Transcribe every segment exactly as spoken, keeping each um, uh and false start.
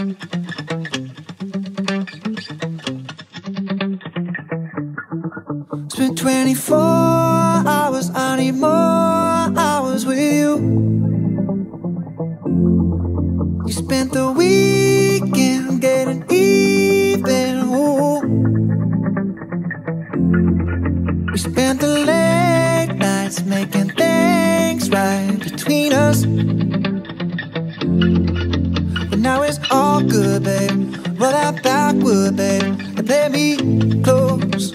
Spent twenty-four hours, I need more hours with you. You spent the weekend getting even, ooh. We spent the late nights making things right between us. But now it's all good, babe. Roll that backward, babe, and play me close.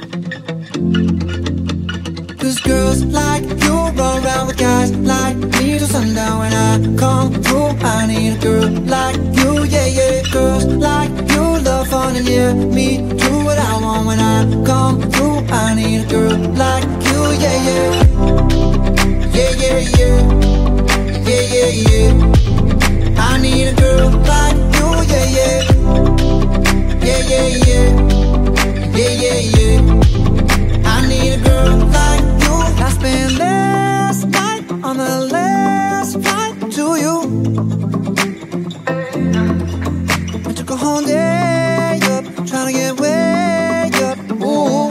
Cause girls like you run around with guys like me till sundown. When I come through, I need a girl like you, yeah, yeah. Girls like you love fun and yeah, me do what I want. When I come through, I need a girl like you, yeah, yeah. Yeah, yeah, yeah. Yeah, yeah, yeah. I need a girl like you, yeah, yeah. Yeah, yeah, yeah. Yeah, yeah, yeah. I need a girl like you. I spent last night on the last flight to you. I took a whole day up, trying to get way up, ooh.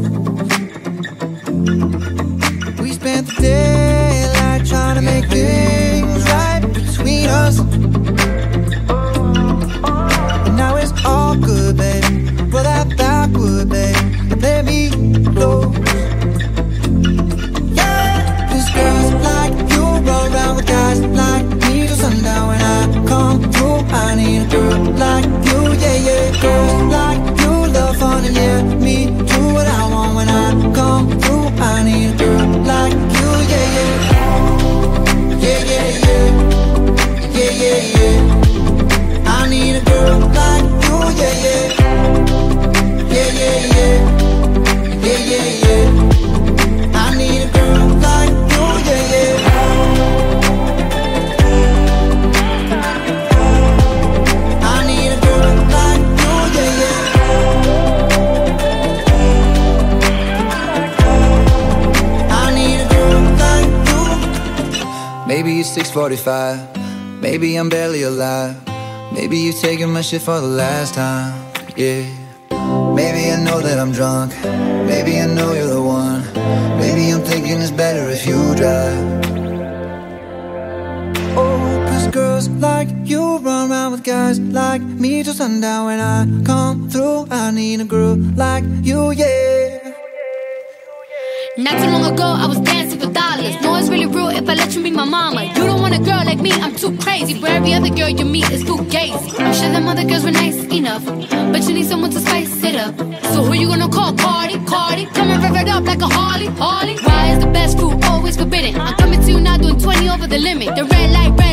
We spent the daylight trying to make things right between us. And now it's all good, baby. Roll that backward, baby, and let me close. Yeah, cause girls like you run around with guys like me till sundown. When I come through, I need a girl like you, yeah, yeah. Girls like you love fun and yeah, me do what I want. When I come through, I need a girl like you, yeah, yeah. Yeah, yeah, yeah. Yeah, yeah, yeah. I need a girl like you, yeah, yeah. Yeah, yeah, yeah. Yeah, yeah, yeah. I need a girl like you, yeah, yeah. I need a girl like you, yeah, yeah. I need a girl like you. Maybe it's six forty-five. Maybe I'm barely alive. Maybe you're taking my shit for the last time, yeah. Maybe I know that I'm drunk. Maybe I know you're the one. Maybe I'm thinking it's better if you drive. Oh, cause girls like you run around with guys like me till sundown. When I come through, I need a girl like you, yeah. Not too long ago, I was dancing for dollars. No, it's really real if I let you be my mama. You don't want a girl like me, I'm too crazy. Where every other girl you meet is too gazy. I'm sure them other girls were nice enough, but you need someone to spice it up. So who you gonna call? Cardi, Cardi. Come and rev it up like a Harley, Harley. Why is the best food always forbidden? I'm coming to you now doing twenty over the limit. The red light, red